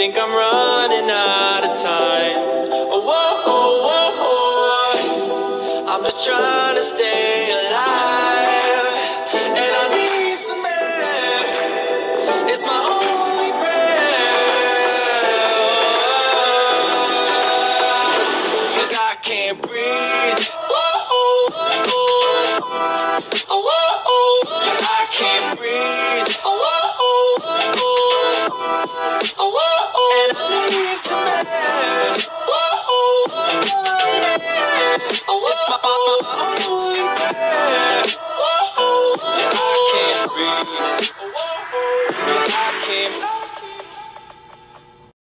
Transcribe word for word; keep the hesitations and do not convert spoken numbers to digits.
think I'm running out of time. Oh, whoa, oh, whoa, oh. I'm just trying